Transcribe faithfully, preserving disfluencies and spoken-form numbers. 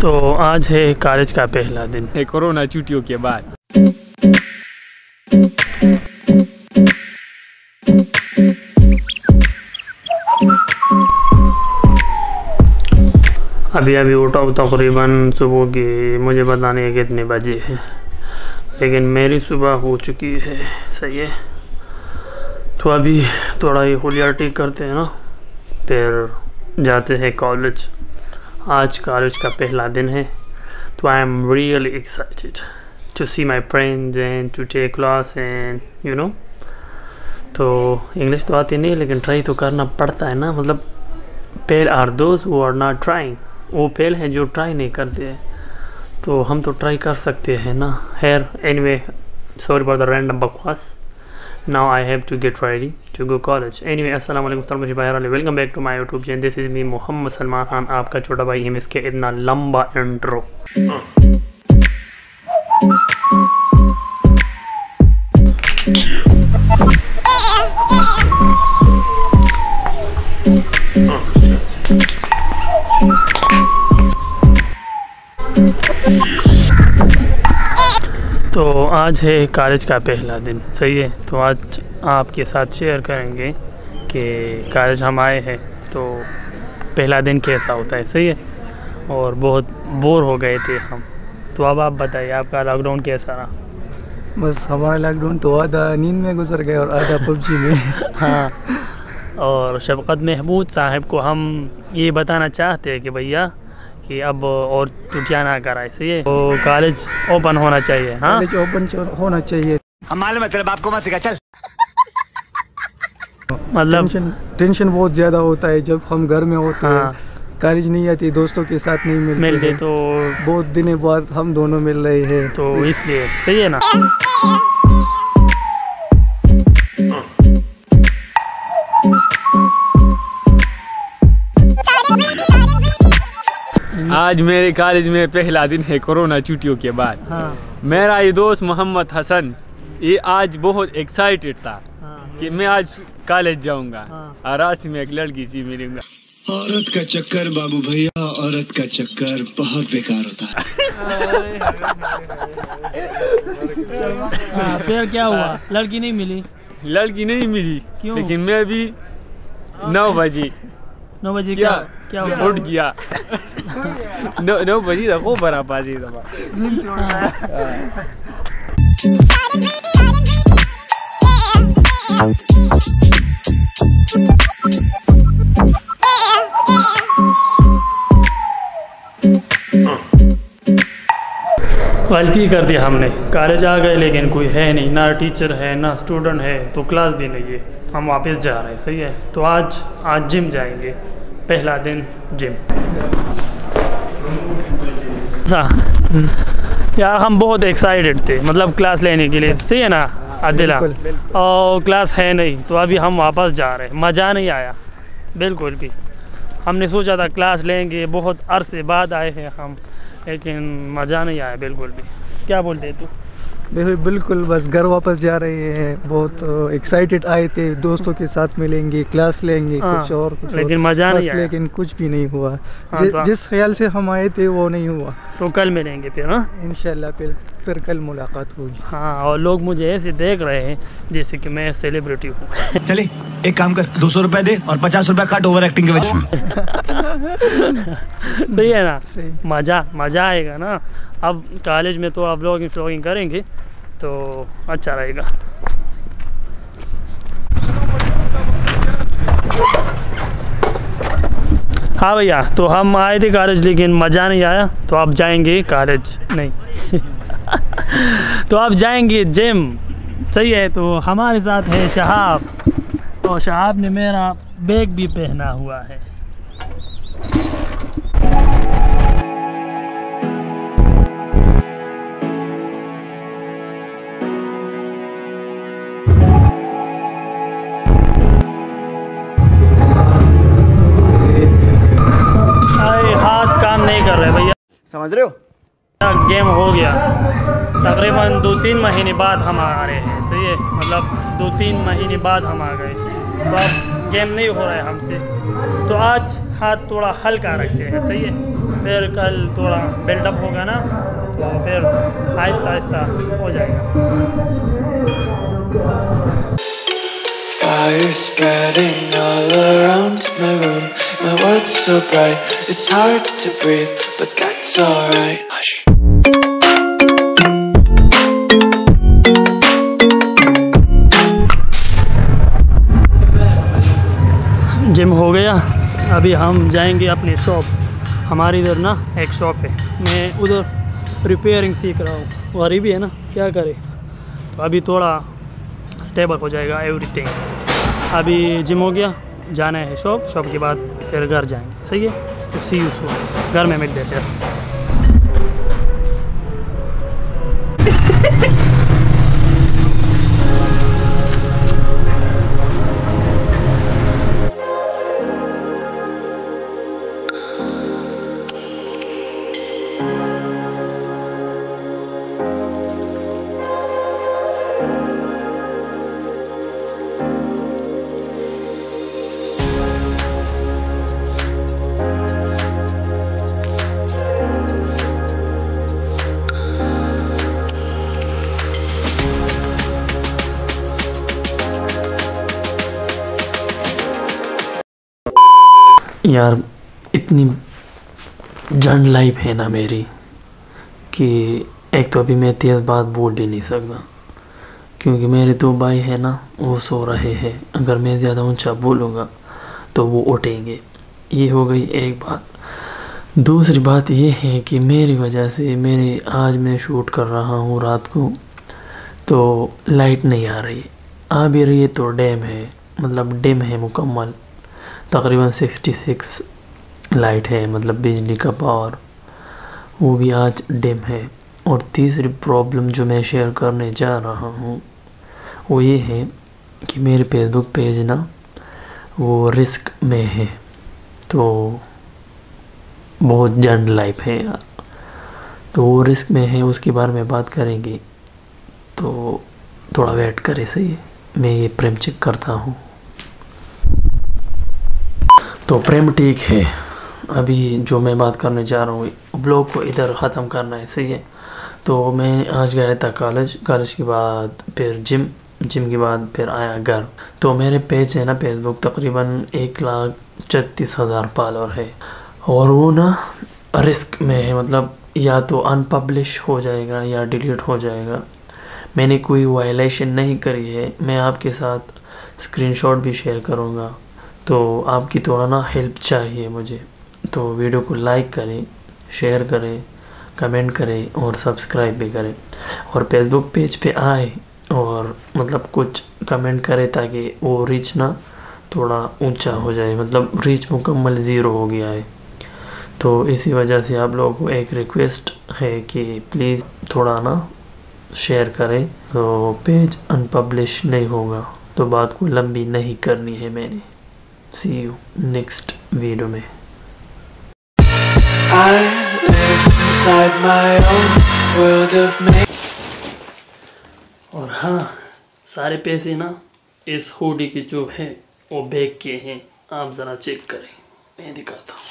तो आज है कॉलेज का पहला दिन है कोरोना छुट्टियों के बाद। अभी अभी उठा हूँ तकरीबन सुबह की, मुझे पता नहीं है कितने बजे है, लेकिन मेरी सुबह हो चुकी है। सही है, तो अभी थोड़ा ही हुलिया टेक करते हैं ना, फिर जाते हैं कॉलेज। आज कॉलेज का पहला दिन है, तो I am really excited to see my friends and to take class and you know. तो इंग्लिश तो आती नहीं, लेकिन ट्राई तो करना पड़ता है ना। मतलब fail are those who are not trying, वो फेल हैं जो ट्राई नहीं करते हैं, तो हम तो ट्राई कर सकते हैं ना। Here anyway, sorry for the random बकवास। Now I have to get ready to go college. Anyway, अस्सलाम वालेकुम, welcome back to my YouTube channel. This is me Mohammad Salman Khan, आपका छोटा भाई। हम इसके इतना लंबा इंट्रो। तो आज है कॉलेज का पहला दिन। सही है, तो आज आपके साथ शेयर करेंगे कि कॉलेज हम आए हैं तो पहला दिन कैसा होता है। सही है, और बहुत बोर हो गए थे हम। तो अब आप बताइए, आपका लॉकडाउन कैसा रहा? बस हमारा लॉकडाउन तो आधा नींद में गुजर गया और आधा पबजी में। हाँ, और शफकत महमूद साहब को हम ये बताना चाहते हैं कि भैया कि अब और छुट्टियाँ ना कराए। सही है, तो कॉलेज ओपन होना चाहिए। हाँ, कॉलेज ओपन होना चाहिए। हमारे मतलब आपको मत सिखा, चल। मतलब टेंशन टेंशन बहुत ज़्यादा होता है जब हम घर में होते हाँ, हैं, कॉलेज नहीं आती, दोस्तों के साथ नहीं मिलते मिल गए हैं। तो बहुत दिनों बाद हम दोनों मिल रहे हैं, तो इसलिए सही है ना। आज मेरे कॉलेज में पहला दिन है कोरोना छुट्टियों के बाद। हाँ, मेरा ये दोस्त मोहम्मद हसन, ये आज बहुत एक्साइटेड था हाँ, कि मैं आज कॉलेज जाऊंगा। हाँ। और रास्ते में एक लड़की सी मिलूंगा। औरत का चक्कर बाबू भैया, औरत का चक्कर बहुत बेकार होता है। हाँ, फिर क्या हुआ? लड़की नहीं मिली? लड़की नहीं मिली, क्यों? लेकिन मैं भी नौ बजे नौ बजे क्या क्या क्या हुआ? उठ गया। नौ नौ बजे तक वो बरा पाजी था। गलती कर दी हमने, कॉलेज आ गए लेकिन कोई है नहीं, ना टीचर है ना स्टूडेंट है, तो क्लास भी नहीं है। हम वापस जा रहे हैं। सही है, तो आज आज जिम जाएंगे, पहला दिन जिम। यार हम बहुत एक्साइटेड थे, मतलब क्लास लेने के लिए। सही है ना आदिला? और क्लास है नहीं, तो अभी हम वापस जा रहे हैं। मज़ा नहीं आया बिल्कुल भी। हमने सोचा था क्लास लेंगे, बहुत अरसे बाद आए हैं हम, लेकिन मज़ा नहीं आया बिल्कुल भी। क्या बोलते हैं तू? बिल्कुल, बस घर वापस जा रहे हैं। बहुत एक्साइटेड आए थे, दोस्तों के साथ मिलेंगे, क्लास लेंगे, हाँ, कुछ और कुछ लेकिन और। मज़ा नहीं बस आया। लेकिन कुछ भी नहीं हुआ। हाँ, जि, तो जिस ख्याल से हम आए थे वो नहीं हुआ। तो कल मिलेंगे फिर। हाँ इंशाल्लाह, फिर फिर कल मुलाकात होगी। हाँ, और लोग मुझे ऐसे देख रहे हैं जैसे कि मैं सेलिब्रिटी हूँ। चले एक काम कर, दो सौ रुपए दे और पचास रुपए काट ओवर एक्टिंग के वजह। सही है ना? सही। मज़ा मज़ा आएगा ना। अब कॉलेज में तो आप व्लॉगिंग व्लॉगिंग करेंगे तो अच्छा रहेगा। हाँ भैया, तो हम आए थे कॉलेज लेकिन मज़ा नहीं आया, तो आप जाएंगे कॉलेज नहीं। तो आप जाएंगे जिम। सही है, तो हमारे साथ है शहाब, और शहाब ने मेरा बैग भी पहना हुआ है। समझ रहे हो? गेम हो गया, तकरीबन दो तीन महीने बाद हम आ रहे हैं। सही है, मतलब दो तीन महीने बाद हम आ गए, तो अब गेम नहीं हो रहा है हमसे, तो आज हाथ थोड़ा हल्का रखते हैं। सही है, फिर कल थोड़ा बिल्डअप होगा ना तो फिर आहिस्ता आहिस्ता हो जाएगा। Fire spreading all around my room. My world's so bright, it's hard to breathe, but that's alright. Hush. Gym हो गया, अभी हम जाएंगे अपनी शॉप। हमारी इधर ना एक शॉप है, मैं उधर रिपेयरिंग सीख रहा हूँ। गरीबी है ना, क्या करें। तो अभी थोड़ा स्टेबल हो जाएगा एवरीथिंग। अभी जिम हो गया, जाना है शॉप, शॉप के बाद फिर घर जाएंगे। सही है, तो सी यू सून, घर में मिलते हैं फिर। यार इतनी जंड लाइफ है ना मेरी कि एक तो अभी मैं तेज़ बात बोल भी नहीं सकता, क्योंकि मेरे दो भाई हैं ना, वो सो रहे हैं। अगर मैं ज़्यादा ऊंचा बोलूँगा तो वो उठेंगे। ये हो गई एक बात। दूसरी बात ये है कि मेरी वजह से मेरे आज मैं शूट कर रहा हूँ रात को, तो लाइट नहीं आ रही। आ भी रही है तो डैम है, मतलब डिम है मुकम्मल। तकरीबन सिक्सटी सिक्स लाइट है, मतलब बिजली का पावर, वो भी आज डिम है। और तीसरी प्रॉब्लम जो मैं शेयर करने जा रहा हूँ वो ये है कि मेरे फेसबुक पेज ना वो रिस्क में है, तो बहुत जंड लाइफ है यार। तो वो रिस्क में है, उसके बारे में बात करेंगे, तो थोड़ा वेट करें। सही है, मैं ये प्रेम चेक करता हूँ। तो प्रेम ठीक है, अभी जो मैं बात करने जा रहा हूँ ब्लॉग को इधर ख़त्म करना है। सही है, तो मैं आज गया था कॉलेज, कॉलेज के बाद फिर जिम, जिम के बाद फिर आया घर। तो मेरे पेज है ना फेसबुक तकरीबन एक लाख छत्तीस हज़ार फॉलोअर है, और वो ना रिस्क में है, मतलब या तो अनपब्लिश हो जाएगा या डिलीट हो जाएगा। मैंने कोई वायलेशन नहीं करी है, मैं आपके साथ स्क्रीनशॉट भी शेयर करूँगा। तो आपकी थोड़ा ना हेल्प चाहिए मुझे, तो वीडियो को लाइक करें, शेयर करें, कमेंट करें और सब्सक्राइब भी करें। और फेसबुक पेज पे आए और मतलब कुछ कमेंट करें ताकि वो रीच ना थोड़ा ऊंचा हो जाए, मतलब रीच मुकम्मल ज़ीरो हो गया है। तो इसी वजह से आप लोगों को एक रिक्वेस्ट है कि प्लीज़ थोड़ा ना शेयर करें, तो पेज अनपब्लिश नहीं होगा। तो बात को लंबी नहीं करनी है मैंने। सी यू नेक्स्ट वीडियो में। I live inside my own world of me. और हाँ, सारे पैसे ना इस हुडी के जो है वो बैग के हैं, आप ज़रा चेक करें, मैं दिखाता हूँ।